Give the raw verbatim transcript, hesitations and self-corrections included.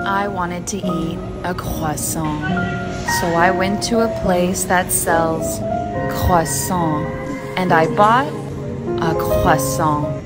I wanted to eat a croissant. So I went to a place that sells croissant and I bought a croissant.